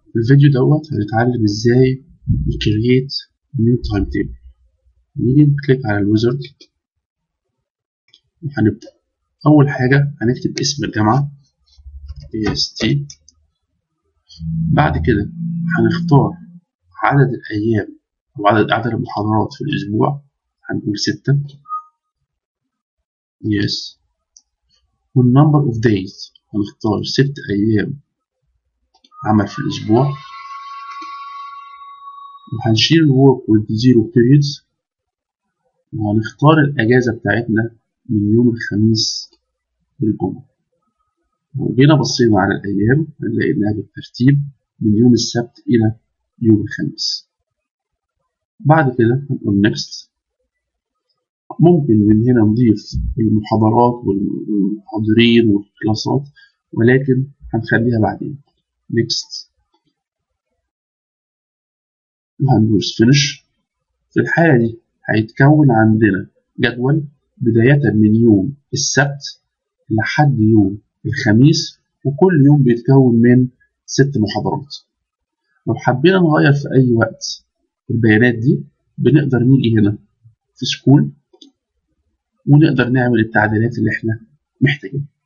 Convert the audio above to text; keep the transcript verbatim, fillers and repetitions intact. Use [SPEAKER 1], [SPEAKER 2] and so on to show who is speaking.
[SPEAKER 1] في الفيديو دوت هنتعلم ازاي نكريت نيو تايم تيبل. نيجي نكليك على الويزرد وهنبدأ. أول حاجة هنكتب اسم الجامعة إيه إس تي. بعد كده هنختار عدد الأيام أو عدد عدد المحاضرات في الأسبوع، هنقول ستة. يس. والنمبر أوف دايز هنختار ست أيام عمل في الأسبوع، وهنشيل الورك with zero periods، وهنختار الأجازة بتاعتنا من يوم الخميس للجمعة. لو جينا بصينا على الأيام هنلاقي إنها بالترتيب من يوم السبت إلى يوم الخميس. بعد كده هنقول next. ممكن من هنا نضيف المحاضرات والمحاضرين والكلاسات، ولكن هنخليها بعدين. next وهندوس finish. في الحالة دي هيتكون عندنا جدول بداية من يوم السبت لحد يوم الخميس، وكل يوم بيتكون من ست محاضرات. لو حبينا نغير في أي وقت البيانات دي بنقدر نيجي هنا في سكول ونقدر نعمل التعديلات اللي احنا محتاجينها.